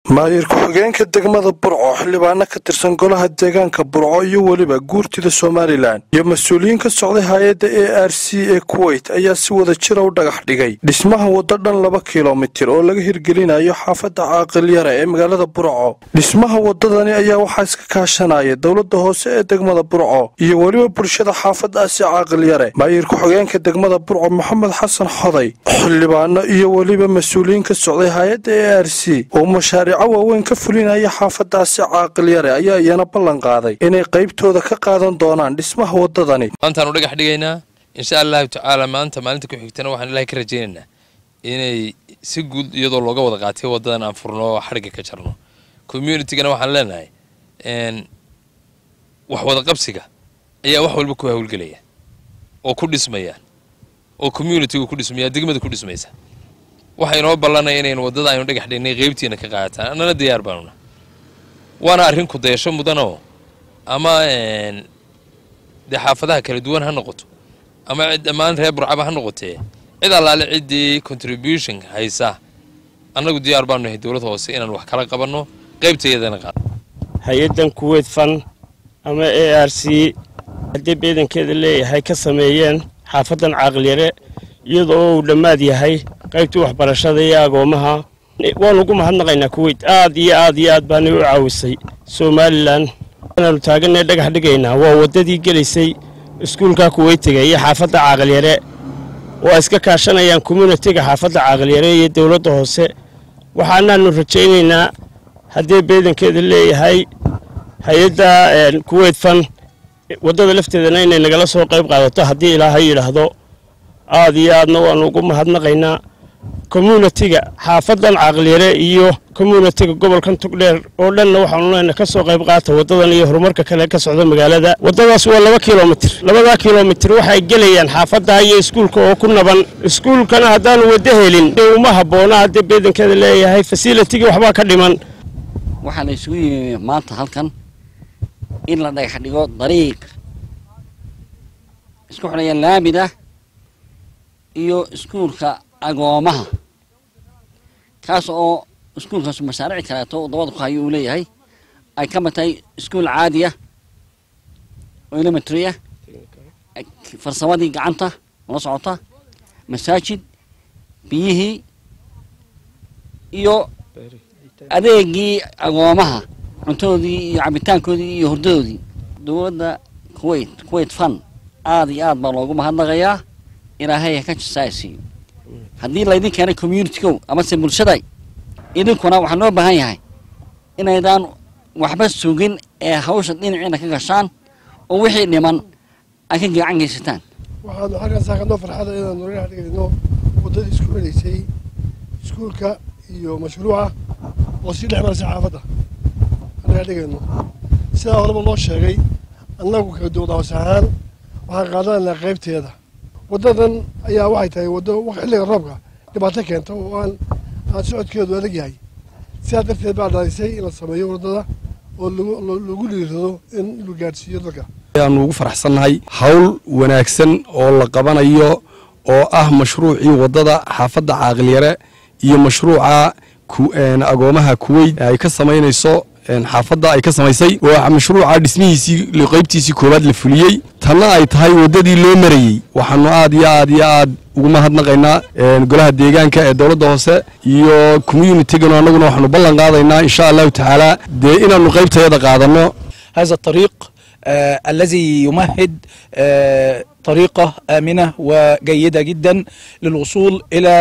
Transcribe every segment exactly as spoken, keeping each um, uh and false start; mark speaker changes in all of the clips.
Speaker 1: maayir ku-xigeenka degmada Burco xildhibaano ka tirsan golaha deegaanka Burco iyo waliba guurtida Somaliland iyo mas'uuliyiin ka socday hay'adda A R C ee Kuwait ayaa si wada jir ah u dhagax dhigay dhismaha waddo dhan laba kiiloomitir oo laga hirgelinayo xaafadda Caaqil Yare ee magaalada Burco. Dhismaha waddadani ayaa waxaa iska kaashanaya dawladda hoose ee degmada Burco iyo waliba bulshada xaafaddaasi Caaqil Yare. maayir ku-xigeenka degmada Burco Maxamed Xasan Xoday xildhibaano iyo waliba mas'uuliyiin ka socday hay'adda A R C oo mashaariic waaweyn ka fulinaya xaafaddaasi Caaqil Yare ayaa iyana ballan qaaday inay qaybtooda ka qaadan doonaan dhismaha waddadani.
Speaker 2: maanta aanu dhagax dhigaynaa insha Allah ta'ala maanta maalinta ku xigtana waxaan Ilaahay ka rajaynaynaa inay si guud iyadoo looga wada qaatay waddadan aan furno xariga ka jarno community-gana waxaan leenahay een wax wada qabsiga ayaa wax walba ku hawlgelaya oo ku dhismaya oo community-gu ku dhismaya degmada ku dhismaysa waxay noo ballanay inaynu waddada aynu dhagax dhignay qaybtiina ka qaataan annana diyaar baanuna waana arrin ku dayasho mudano ama een de xaafadaha kala duwan ha noqoto ama cid dhammaan reer Burco ha noqotee cid allaale cidii contribution haysa annagu diyaar baanu nahay dawladda hoose inaan wax kala qabanno qaybteedana qaad
Speaker 3: hay'addan Kuwait Fund ama A R C hadii beedankeeda leeyahay ka sameeyeen xaafaddan Caaqil Yare iyadoo uu dhamaad yahay qaybtii waxbarashada iyo agoomaha waan ugu mahadnaqaynaa Kuwait aad iyo aad iyo aad baan u caawisay Somaliland aanu taaganay dhagax dhigaynaa waa wadadii galeysay iskuulka Kuwaitiga iyo xaafadda Caaqil Yare oo iska kaashanayaan community-ga xaafadda Caaqil Yare iyo dawladda hoose waxaanaanu rajaynaynaa hadii beedankeeda leeyahay hay'adda Kuwait Fund wadada lafteedana inay nagala soo qayb qaadato hadii Ilaahay yiraahdo aad iyo aadna waan ugu mahadnaqaynaa community-ga xaafaddan Caaqil Yare iyo community-ga gobolkan Togdheer oo dhan waxaan leenahay ka soo qayb qaata wadadan iyo horumarka kale ka socda magaalada. wadadaas waa laba kiiloomitir labada kiiloomitir waxay galayaan xaafadda iyo iskuulka oo ku naban iskuulkana hadaan wada helin uma haboona hadii beedankeeda leeyahay facility-ga waxba ka dhiman.
Speaker 4: waxaan isugu yimid maanta halkan in la dhagax dhigo dariiq isku xidhaya laamida iyo iskuulka agoomaha kaas oo iskuulkaas mashaariic kale oo dabada ku hayo uu leeyahay ay ka matay iskuul caadi ah oo elementary ah farsamadii gacanta oo socota masaajid biyihii iyo adeegii agoomaha cuntoodii iyo cabitaankoodii iyo hurdadoodii dawladda Kuwait Kuwait Fund aad iyo aad baa loogu mahadnaqayaa Ilaahay ka jisaysi hadii la idin keenay community-go ama se bulshada idinkuna waxa loo baahan yahay inaydaan waxba sugin ee hawsha dhinaciina ka gashaan oo wixii dhiman ay ka gacan geysataan.
Speaker 5: waxaan halkan saakano farxada inaan nooga dhigno wadadii isku xidhaysay iskuulka iyo mashruuca oo si dhex maraysa xaafadda aan dhigayno sida horeba loo sheegay annagu ka dawladda hoose ahaan waxaan qaadanaynaa qaybteeda. wadadan ayaa waxay tahay wado xilliga roobka dhibaato keenta oo aan aan socodkeedu adag yahay sidaa darteed baa dhalisay in la sameeyo wadada oo lagu dhiirado in la gaarsiiyo dadka.
Speaker 6: ayaanu ugu faraxsannahay hawl wanaagsan oo la qabanayo oo ah mashruucii wadada xaafadda Caaqil Yare iyo mashruuca agoomaha Kuwait ay ka sameynayso xaafadda ay ka samaysay waa mashruuca dhismihiisii qaybtiisii koobaad la fuliyay tanna ay tahay wadadii loo marayay. waxaanu aad iyo aad iyo aad ugu mahadnaqaynaa golaha deegaanka ee dawladda hoose iyo community-ga annaguna waxaanu ballan qaadaynaa insha Allah ta'ala de inaanu qaybteeda qaadano.
Speaker 7: هذا الطريق آه الذي يمهد آه طريقة آمنة وجيدة جدا للوصول إلى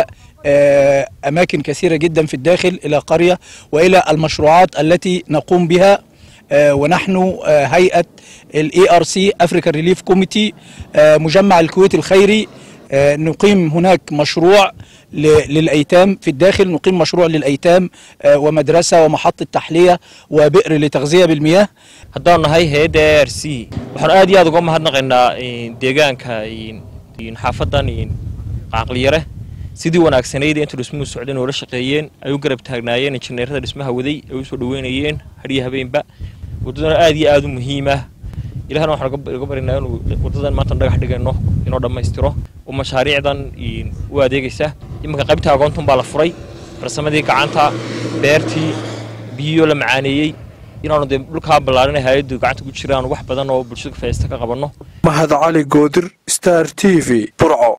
Speaker 7: آه أماكن كثيرة جدا في الداخل إلى قرية وإلى المشروعات التي نقوم بها. آه ونحن آه هيئة ال A R C African Relief Committee آه مجمع الكويت الخيري آه نقيم هناك مشروع للأيتام في الداخل نقيم مشروع للأيتام آه ومدرسة ومحطة تحلية وبئر لتغذية بالمياه.
Speaker 8: haddaan nahay hay'adda A R C waxaan aad iyo aad uga mahadnaqaynaa deegaanka in xaafaddan Caaqil Yare sidii wanaagsanayd inta dhismuhu socdeen oo la shaqeeyeen ay u garab taagnaayeen injineerada dhismaha waday ay u soo dhaweynayeen hadiya habeenba wadada aad iyo aad u muhiim ah. Ilaahana waxaan uga barinaynaa inuu wadadan maanta dhagax dhigayno inoo dhamaystiro oo mashaariicdan u adeegaysa iminka qaybta agoontan baa la furay farsamadii gacanta beertii biyo la macaaneeyay inaanu de dhulka balaarinay hay'adu gacanta ku jiraan wax badan oo bulshada ka faa'iideysta ka qabanno
Speaker 1: Mahad Cali Goodir Star T V Burco.